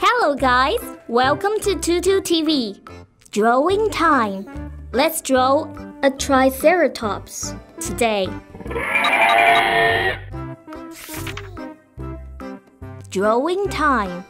Hello guys, welcome to Tutu TV. Drawing time. Let's draw a Triceratops today. Drawing time.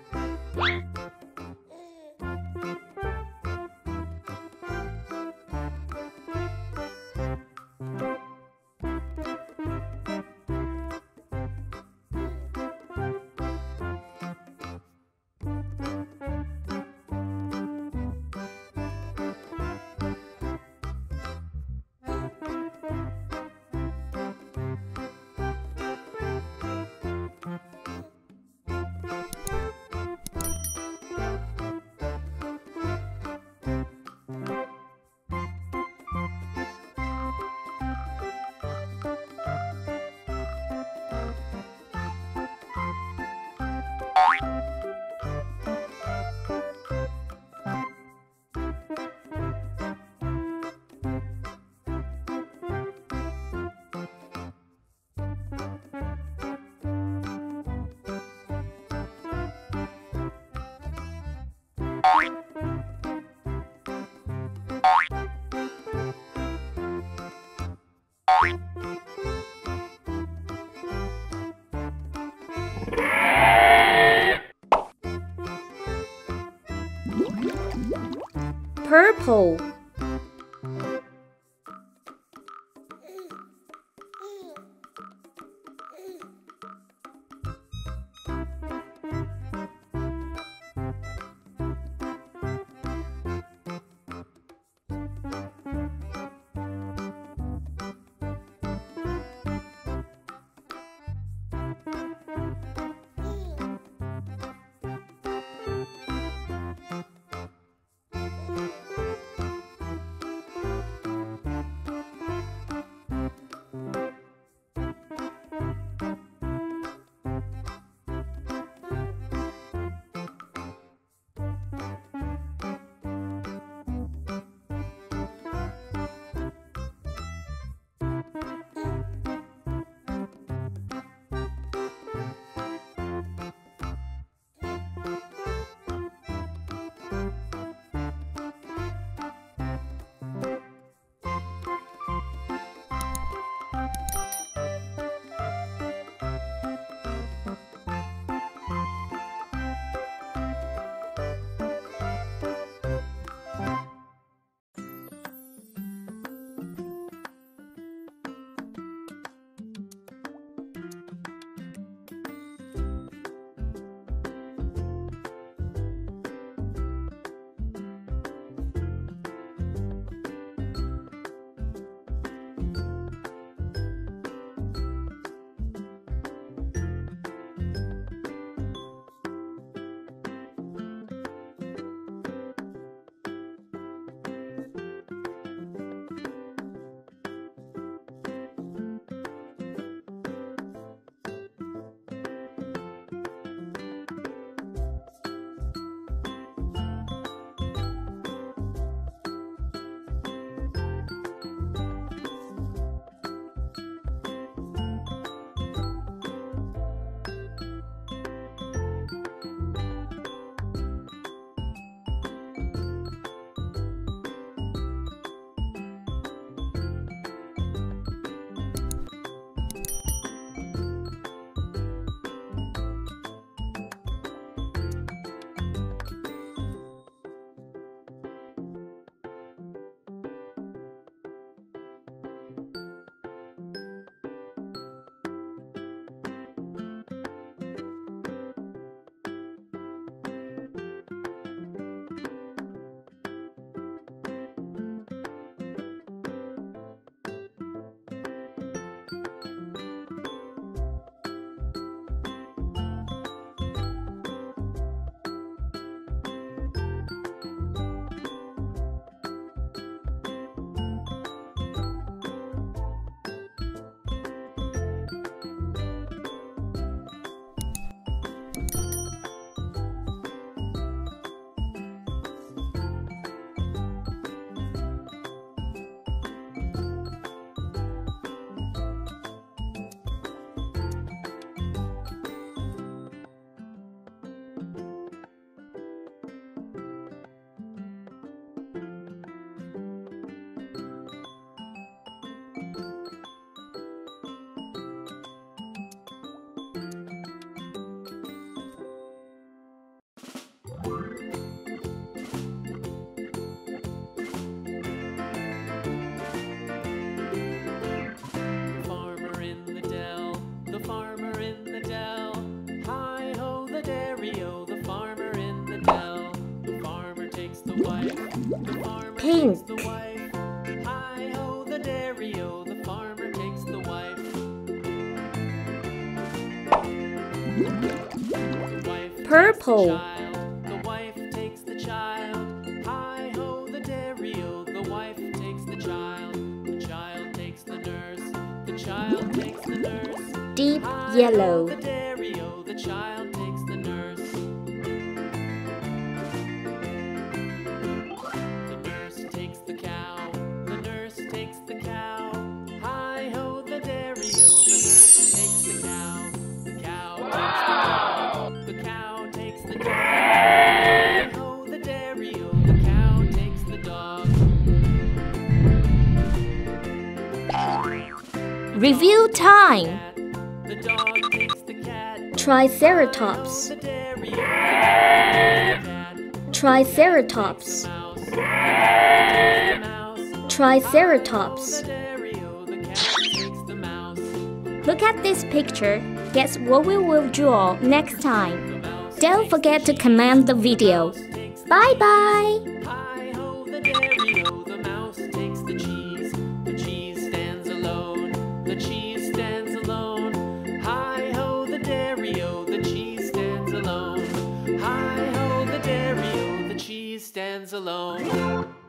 Purple. pink. Hi-ho, the dairy-o, the farmer takes the wife. The wife Purple. the wife takes the child. Hi-ho, the dairy-o, the wife takes the child. The child takes the nurse. The child takes the nurse. Deep yellow. The dairy-o, the child takes the nurse. The nurse takes the cow. The nurse takes the cow. Hi-ho, the dairy-o, the nurse takes the cow. The cow takes the dog. The cow takes the dog. Hi-ho, the dairy-o, the cow takes the dog. Review time. The dog takes the cat. Triceratops. The dairy-o, the cat. Triceratops. Mouse. Triceratops. The dairy-o, the cat takes the mouse. Look at this picture. Guess what we will draw next time. Don't forget to comment the video. Bye bye. Hi-ho, the dairy-o, the mouse takes the cheese. The cheese stands alone. The cheese stands alone. Hi-ho, the dairy-o, the cheese stands alone. Hi-ho, the dairy-o, the cheese stands alone.